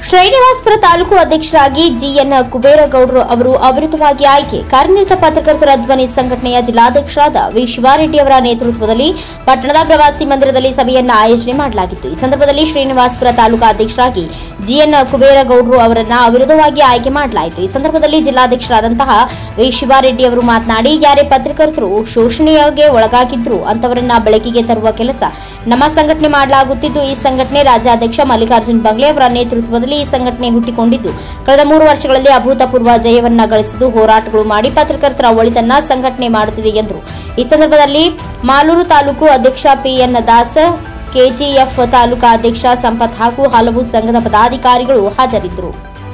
ಶ್ರೀನಿವಾಸಪುರ ತಾಲೂಕು ಅಧ್ಯಕ್ಷರಾಗಿ ಜಿಎನ್ ಕುಬೇರಗೌಡರು ಅವರು ಅವಿರೋಧವಾಗಿ ಆಯ್ಕೆ. ಕಾರ್ಯನಿರತ ಪತ್ರಕರ್ತರ ಧ್ವನಿ ಸಂಘಟನೆಯ ಜಿಲ್ಲಾಧ್ಯಕ್ಷರಾದ ವಿ ಶಿವಾರೆಡ್ಡಿ ಅವರ ನೇತೃತ್ವದಲ್ಲಿ ಪಟ್ಟಣದ ಪ್ರವಾಸಿ ಮಂದಿರದಲ್ಲಿ ಸಭೆಯನ್ನು ಆಯೋಜನೆ ಮಾಡಲಾಗಿತ್ತು. ಈ ಸಂದರ್ಭದಲ್ಲಿ ಶ್ರೀನಿವಾಸಪುರ ತಾಲೂಕು ಅಧ್ಯಕ್ಷರಾಗಿ ಜಿಎನ್ ಕುಬೇರಗೌಡರು ಅವರನ್ನು ಅವಿರೋಧವಾಗಿ ಆಯ್ಕೆ ಮಾಡಲಾಯಿತು. ಈ ಸಂದರ್ಭದಲ್ಲಿ ಜಿಲ್ಲಾಧ್ಯಕ್ಷರಾದಂತಹ ವಿ ಶಿವಾರೆಡ್ಡಿ ಅವರು ಮಾತನಾಡಿ, ಯಾರೇ ಪತ್ರಕರ್ತರು ಶೋಷಣೆಗೆ ಒಳಗಾಗಿದ್ರು ಅಂತವರನ್ನ ಬೆಳಕಿಗೆ ತರುವ ಕೆಲಸ ನಮ್ಮ ಸಂಘಟನೆ ಮಾಡಲಾಗುತ್ತಿದ್ದು, ಈ ಸಂಘಟನೆ ರಾಜ್ಯಾಧ್ಯಕ್ಷ ಮಲ್ಲಿಕಾರ್ಜುನ್ ಬಂಗ್ಲೆ ಅವರ ನೇತೃತ್ವದಲ್ಲಿ ಈ ಸಂಘಟನೆ ಹುಟ್ಟಿಕೊಂಡಿದ್ದು ಕಳೆದ 3 ವರ್ಷಗಳಲ್ಲಿ ಅಭೂತಪೂರ್ವ ಜಯವನ್ನ ಗಳಿಸಿದ್ದು ಹೋರಾಟಗಳು ಮಾಡಿ ಪತ್ರಕರ್ತರ ಒಳಿತನ್ನ ಸಂಘಟನೆ ಮಾಡುತ್ತಿದೆ ಎಂದರು. ಈ ಸಂದರ್ಭದಲ್ಲಿ ಮಾಲೂರು ತಾಲೂಕು ಅಧ್ಯಕ್ಷ ಪಿಎನ್ ದಾಸ್, ಕೆಜಿಎಫ್ ತಾಲೂಕಾ ಅಧ್ಯಕ್ಷ ಸಂಪತ್ ಹಾಗೂ ಹಲವು ಸಂಘದ ಪದಾಧಿಕಾರಿಗಳು ಹಾಜರಿದ್ದರು.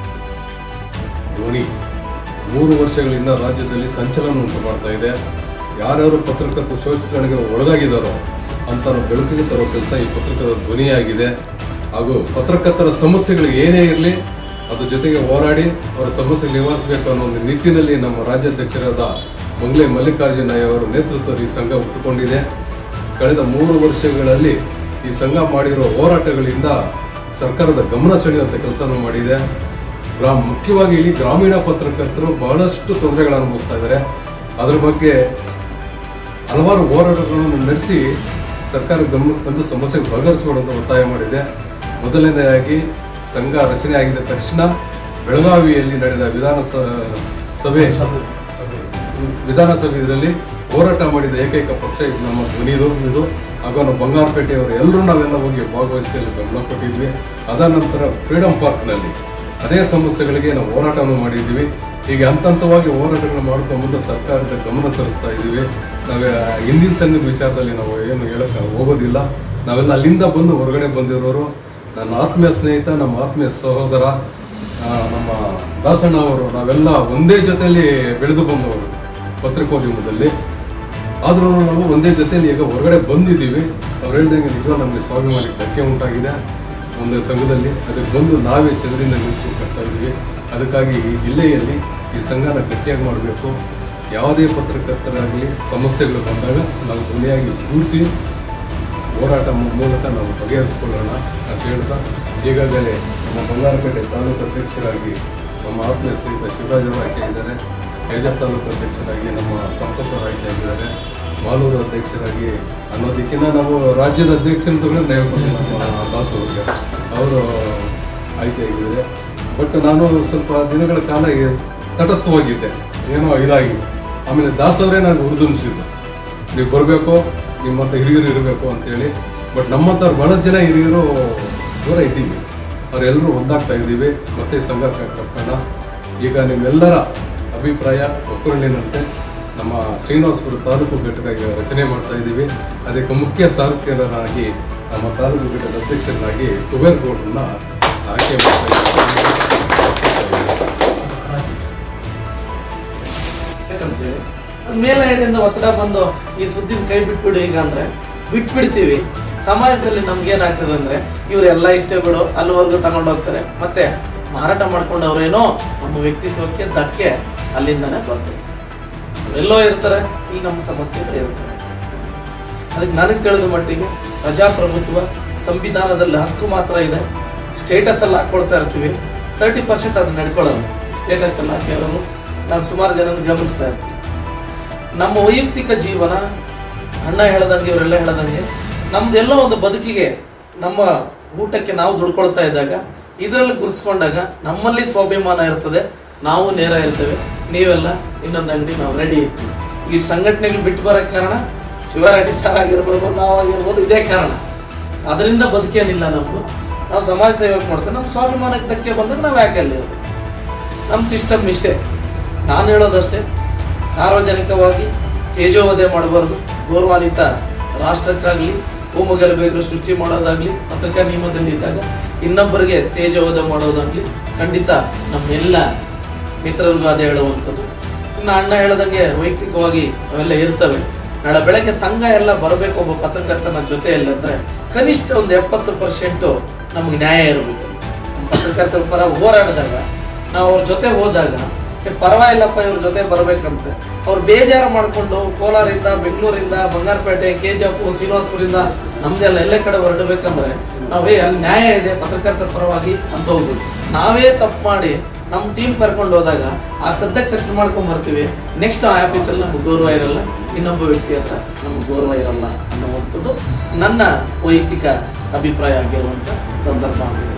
3 ವರ್ಷಗಳಿಂದ ರಾಜ್ಯದಲ್ಲಿ ಸಂಚಲನ ಉಂಟು ಮಾಡ್ತಾ ಇದೆ. ಯಾರ್ಯಾರು ಪತ್ರಕರ್ತರು ಶೋಷಣೆಗೆ ಒಳಗಾಗಿದ್ದಾರೋ ಅಂತ ಬೆಳಕಿಗೆ ತರೋ ಕೆಲಸ ಈ ಪತ್ರಕರ್ತರ ಧ್ವನಿಯಾಗಿದೆ. ಹಾಗೂ ಪತ್ರಕರ್ತರ ಸಮಸ್ಯೆಗಳಿಗೆ ಏನೇ ಇರಲಿ ಅದ್ರ ಜೊತೆಗೆ ಹೋರಾಡಿ ಅವರ ಸಮಸ್ಯೆ ನಿವಾರಿಸಬೇಕು ಅನ್ನೋ ಒಂದು ನಿಟ್ಟಿನಲ್ಲಿ ನಮ್ಮ ರಾಜ್ಯಾಧ್ಯಕ್ಷರಾದ ಬಂಗ್ಲೆ ಮಲ್ಲಿಕಾರ್ಜುನ ಅವರ ನೇತೃತ್ವದಲ್ಲಿ ಈ ಸಂಘ ಹುಟ್ಟುಕೊಂಡಿದೆ. ಕಳೆದ 3 ವರ್ಷಗಳಲ್ಲಿ ಈ ಸಂಘ ಮಾಡಿರೋ ಹೋರಾಟಗಳಿಂದ ಸರ್ಕಾರದ ಗಮನ ಸೆಳೆಯುವಂಥ ಕೆಲಸವನ್ನು ಮಾಡಿದೆ. ಮುಖ್ಯವಾಗಿ ಇಲ್ಲಿ ಗ್ರಾಮೀಣ ಪತ್ರಕರ್ತರು ಬಹಳಷ್ಟು ತೊಂದರೆಗಳನ್ನು ಅನುಭವಿಸ್ತಾ ಇದ್ದಾರೆ. ಅದರ ಬಗ್ಗೆ ಹಲವಾರು ಹೋರಾಟಗಳನ್ನು ನಡೆಸಿ ಸರ್ಕಾರದ ಗಮನಕ್ಕೆ ತಂದು ಸಮಸ್ಯೆ ಬಗೆಹರಿಸಿಕೊಳ್ಳುವಂತ ಒತ್ತಾಯ ಮಾಡಿದೆ. ಮೊದಲನೇದಾಗಿ ಸಂಘ ರಚನೆ ಆಗಿದ ತಕ್ಷಣ ಬೆಳಗಾವಿಯಲ್ಲಿ ನಡೆದ ವಿಧಾನಸಭೆಯಲ್ಲಿ ಹೋರಾಟ ಮಾಡಿದ ಏಕೈಕ ಪಕ್ಷ ಇದು ನಮ್ಮ ಧ್ವನಿದು. ಹಾಗೂ ನಾವು ಬಂಗಾರಪೇಟೆಯವರು ಎಲ್ಲರೂ ನಾವೆಲ್ಲ ಹೋಗಿ ಭಾಗವಹಿಸಿ ಗಮನ ಕೊಟ್ಟಿದ್ವಿ. ಅದ ನಂತರ ಫ್ರೀಡಂ ಪಾರ್ಕ್ನಲ್ಲಿ ಅದೇ ಸಮಸ್ಯೆಗಳಿಗೆ ನಾವು ಹೋರಾಟವನ್ನು ಮಾಡಿದ್ದೀವಿ. ಹೀಗೆ ಹಂತವಾಗಿ ಹೋರಾಟಗಳನ್ನು ಮಾಡ್ಕೊಂಡು ಮುಂದೆ ಸರ್ಕಾರದ ಗಮನ ಸರಿಸ್ತಾ ಇದ್ದೀವಿ. ನಾವು ಹಿಂದಿನ ಸಂಘದ ವಿಚಾರದಲ್ಲಿ ನಾವು ಏನು ಹೇಳಕ್ಕೆ ಹೋಗೋದಿಲ್ಲ. ನಾವೆಲ್ಲ ಅಲ್ಲಿಂದ ಬಂದು ಹೊರಗಡೆ ಬಂದಿರೋರು. ನನ್ನ ಆತ್ಮೀಯ ಸ್ನೇಹಿತ, ನಮ್ಮ ಆತ್ಮೀಯ ಸಹೋದರ ನಮ್ಮ ದಾಸಣ್ಣ ಅವರು, ನಾವೆಲ್ಲ ಒಂದೇ ಜೊತೆಯಲ್ಲಿ ಬೆಳೆದು ಬಂದವರು ಪತ್ರಿಕೋದ್ಯಮದಲ್ಲಿ. ಆದ್ರೂ ನಾವು ಒಂದೇ ಜೊತೆಯಲ್ಲಿ ಈಗ ಹೊರಗಡೆ ಬಂದಿದ್ದೀವಿ. ಅವ್ರು ಹೇಳ್ದಂಗೆ ನಿಜ ನಮಗೆ ಸ್ವಾಭಿಮಾನಕ್ಕೆ ಧಕ್ಕೆ ಉಂಟಾಗಿದೆ ಒಂದು ಸಂಘದಲ್ಲಿ. ಅದಕ್ಕೆ ಬಂದು ನಾವೇ ಚಂದ್ರಿಂದ ನಿಂತು ಕಟ್ತಾ ಇದ್ದೀವಿ. ಅದಕ್ಕಾಗಿ ಈ ಜಿಲ್ಲೆಯಲ್ಲಿ ಈ ಸಂಘನ ಗಟ್ಟಿಯಾಗಿ ಮಾಡಬೇಕು. ಯಾವುದೇ ಪತ್ರಕರ್ತರಾಗಲಿ ಸಮಸ್ಯೆಗಳು ಬಂದಾಗ ನಾವು ಧ್ವನಿಯಾಗಿ ಕೂಡಿಸಿ ಹೋರಾಟ ಮೂಲಕ ನಾವು ಬಗೆಹರಿಸಿಕೊಳ್ಳೋಣ ಅಂತ ಹೇಳ್ತಾ, ಈಗಾಗಲೇ ನಮ್ಮ ಬಂಗಾರಪೇಟೆ ತಾಲೂಕು ಅಧ್ಯಕ್ಷರಾಗಿ ನಮ್ಮ ಆತ್ಮೀಯ ಸ್ನೇಹಿತ ಶಿವರಾಜ್ ಅವರು ಆಯ್ಕೆಯಾಗಿದ್ದಾರೆ. ಕೆಜಿಎಫ್ ತಾಲೂಕು ಅಧ್ಯಕ್ಷರಾಗಿ ನಮ್ಮ ಸಂಪತ್ ಅವರು ಆಯ್ಕೆಯಾಗಿದ್ದಾರೆ. ಮಾಲೂರು ಅಧ್ಯಕ್ಷರಾಗಿ ಅನ್ನೋದಕ್ಕಿಂತ ನಾವು ರಾಜ್ಯದ ಅಧ್ಯಕ್ಷನ ತಗೊಂಡು ನಮ್ಮ ದಾಸ್ ಅವರಿಗೆ ಅವರು ಆಯ್ಕೆಯಾಗಿದ್ದಾರೆ. ಬಟ್ ನಾನು ಸ್ವಲ್ಪ ದಿನಗಳ ಕಾಲ ತಟಸ್ಥವಾಗಿದ್ದೆ, ಏನೋ ಇದಾಗಿ. ಆಮೇಲೆ ದಾಸ್ ಅವರೇ ನನಗೆ ಹುರಿದುಂಬಿಸಿದ್ದು, ನೀವು ಬರಬೇಕು, ನಿಮ್ಮಂಥ ಹಿರಿಯರು ಇರಬೇಕು ಅಂತೇಳಿ. ಬಟ್ ನಮ್ಮಂಥವ್ರು ಬಹಳಷ್ಟು ಜನ ಹಿರಿಯರು ದೂರ ಇದ್ದೀವಿ. ಅವರೆಲ್ಲರೂ ಒಂದಾಗ್ತಾ ಇದ್ದೀವಿ. ಮತ್ತೆ ಸಂಘ ಕಟ್ಟೋಣ. ಈಗ ನಿಮ್ಮೆಲ್ಲರ ಅಭಿಪ್ರಾಯ ಒಕ್ಕೂರಿನಂತೆ ನಮ್ಮ ಶ್ರೀನಿವಾಸಪುರ ತಾಲೂಕು ಘಟಕ ರಚನೆ ಮಾಡ್ತಾ ಇದ್ದೀವಿ. ಅದಕ್ಕೆ ಮುಖ್ಯ ಸಾರಥ್ಯರಾಗಿ ನಮ್ಮ ತಾಲೂಕು ಘಟಕದ ಅಧ್ಯಕ್ಷರಾಗಿ ಕುಬೇರಗೌಡರನ್ನ ಆಯ್ಕೆ ಮಾಡ್ತಾ ಇದ್ದೀವಿ. ಮೇಲಿಂದ ಒತ್ತಡ ಬಂದು ಈ ಸುದ್ದಿ ಕೈ ಬಿಟ್ಬಿಡು ಈಗ ಅಂದ್ರೆ ಬಿಟ್ಬಿಡ್ತೀವಿ. ಸಮಾಜದಲ್ಲಿ ನಮ್ಗೇನಾಗ್ತದೆ ಅಂದ್ರೆ ಇವರೆಲ್ಲ ಇಷ್ಟೇ ಬಿಡು ಅಲ್ಲಿವರೆಗೂ ತಗೊಂಡು ಹೋಗ್ತಾರೆ. ಮತ್ತೆ ಮಾರಾಟ ಮಾಡ್ಕೊಂಡು ಅವ್ರೇನೋ ನಮ್ಮ ವ್ಯಕ್ತಿತ್ವಕ್ಕೆ ಧಕ್ಕೆ ಅಲ್ಲಿಂದಾನೆ ಬರ್ತದೆ. ಎಲ್ಲೋ ಇರ್ತಾರೆ, ಈ ನಮ್ಮ ಸಮಸ್ಯೆಗಳು ಇರ್ತಾರೆ. ಅದಕ್ಕೆ ನನಗೆ ತಿಳಿದ ಮಟ್ಟಿಗೆ ಪ್ರಜಾಪ್ರಭುತ್ವ ಸಂವಿಧಾನದಲ್ಲಿ ಹಕ್ಕು ಮಾತ್ರ ಇದೆ. ಸ್ಟೇಟಸ್ ಎಲ್ಲ ಹಾಕೊಳ್ತಾ ಇರ್ತೀವಿ. 30% ಅದನ್ನ ನಡ್ಕೊಳ್ಳೋದು ಸ್ಟೇಟಸ್ ಎಲ್ಲ ಹಾಕಿರೋರು ನಾವು ಸುಮಾರು ಜನ ಗಮನಿಸ್ತಾ ಇರ್ತೀವಿ. ನಮ್ಮ ವೈಯಕ್ತಿಕ ಜೀವನ, ಅಣ್ಣ ಹೇಳದಂಗೆ ಇವರೆಲ್ಲ ಹೇಳದಂಗೆ ನಮ್ದೆಲ್ಲೋ ಒಂದು ಬದುಕಿಗೆ ನಮ್ಮ ಊಟಕ್ಕೆ ನಾವು ದುಡ್ಕೊಳ್ತಾ ಇದ್ದಾಗ ಇದರಲ್ಲಿ ಗುರ್ಸ್ಕೊಂಡಾಗ ನಮ್ಮಲ್ಲಿ ಸ್ವಾಭಿಮಾನ ಇರ್ತದೆ. ನಾವು ನೇರ ಇರ್ತೇವೆ. ನೀವೆಲ್ಲ ಇನ್ನೊಂದು ಅಂಗಡಿ ನಾವು ರೆಡಿ ಇರ್ತೀವಿ. ಈ ಸಂಘಟನೆಗಳು ಬಿಟ್ಟು ಬರೋಕ್ಕೆ ಕಾರಣ ಶಿವರಾಟಿ ಸರ್ ಆಗಿರ್ಬೋದು, ನಾವಾಗಿರ್ಬೋದು, ಇದೇ ಕಾರಣ. ಅದರಿಂದ ಬದುಕೇನಿಲ್ಲ ನಮ್ದು. ನಾವು ಸಮಾಜ ಸೇವೆ ಮಾಡ್ತೇವೆ. ನಮ್ಮ ಸ್ವಾಭಿಮಾನಕ್ಕೆ ಧಕ್ಕೆ ಬಂದಾಗ ನಾವು ಯಾಕೆ ಅಲ್ಲಿ ಇರೋದು? ನಮ್ಮ ಸಿಸ್ಟಮ್ ಇಷ್ಟೇ. ನಾನು ಹೇಳೋದಷ್ಟೇ, ಸಾರ್ವಜನಿಕವಾಗಿ ತೇಜೋವಧೆ ಮಾಡಬಾರ್ದು. ಗೌರವಾನ್ವಿತ ರಾಷ್ಟ್ರಕ್ಕಾಗ್ಲಿ ಕೋಮುಗಲಭೆಗಳು ಸೃಷ್ಟಿ ಮಾಡೋದಾಗ್ಲಿ, ಪತ್ರಿಕಾ ನಿಯಮದಲ್ಲಿ ಇದ್ದಾಗ ಇನ್ನೊಬ್ಬರಿಗೆ ತೇಜೋವಧೆ ಮಾಡೋದಾಗ್ಲಿ ಖಂಡಿತ ನಮ್ಮೆಲ್ಲ ಮಿತ್ರರಿಗೂ ಅದೇ ಹೇಳುವಂಥದ್ದು. ಇನ್ನು ಅಣ್ಣ ಹೇಳದಂಗೆ ವೈಯಕ್ತಿಕವಾಗಿ ಅವೆಲ್ಲ ಇರ್ತವೆ. ನಾಳೆ ಬೆಳಗ್ಗೆ ಸಂಘ ಎಲ್ಲ ಬರಬೇಕು ಒಬ್ಬ ಪತ್ರಕರ್ತನ ಜೊತೆಯಲ್ಲಿ ಅಂದ್ರೆ ಕನಿಷ್ಠ ಒಂದು 70% ನಮ್ಗೆ ನ್ಯಾಯ ಇರಬೇಕು. ಪತ್ರಕರ್ತರ ಪರ ಹೋರಾಡಿದಾಗ ನಾವು ಅವ್ರ ಜೊತೆ ಹೋದಾಗ ಪರವಾಗಿಲ್ಲಪ್ಪ ಇವ್ರ ಜೊತೆ ಬರ್ಬೇಕಂತೆ ಅವ್ರು ಬೇಜಾರು ಮಾಡ್ಕೊಂಡು ಕೋಲಾರಿಂದ, ಬೆಂಗಳೂರಿಂದ, ಬಂಗಾರಪೇಟೆ, ಕೆಜಿಎಫ್, ಶ್ರೀನಿವಾಸಪುರದಿಂದ ನಮ್ದೆಲ್ಲ ಎಲ್ಲ ಕಡೆ ಹೊರಡಬೇಕಂದ್ರೆ ನಾವೇ ಅಲ್ಲಿ ನ್ಯಾಯ ಇದೆ ಪತ್ರಕರ್ತರ ಪರವಾಗಿ ಅಂತ ಹೋಗ್ಬೋದು. ನಾವೇ ತಪ್ಪು ಮಾಡಿ ನಮ್ಮ ಟೀಮ್ ಕರ್ಕೊಂಡು ಹೋದಾಗ ಆ ಸದ್ಯಕ್ಕೆ ಸೆಟ್ಲ್ ಮಾಡ್ಕೊಂಡ್ ಬರ್ತೀವಿ, ನೆಕ್ಸ್ಟ್ ಆ ಆಫೀಸಲ್ಲಿ ನಮ್ಗೆ ಗೌರವ ಇರಲ್ಲ, ಇನ್ನೊಬ್ಬ ವ್ಯಕ್ತಿ ಹತ್ರ ನಮ್ಗೆ ಗೌರವ ಇರಲ್ಲ ಅನ್ನುವಂಥದ್ದು ನನ್ನ ವೈಯಕ್ತಿಕ ಅಭಿಪ್ರಾಯ ಆಗಿರುವಂಥ ಸಂದರ್ಭ ಆಗಿದೆ.